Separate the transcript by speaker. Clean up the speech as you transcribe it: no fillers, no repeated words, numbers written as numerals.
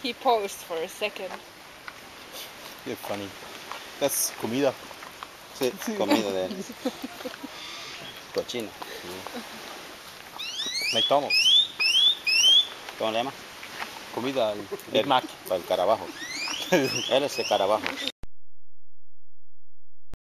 Speaker 1: He paused for a second.
Speaker 2: You're funny. That's comida. Sí, comida de cochino. McDonald's. ¿Cómo le llama? Comida, Big Mac. Para el carabajo. Él es el carabajo.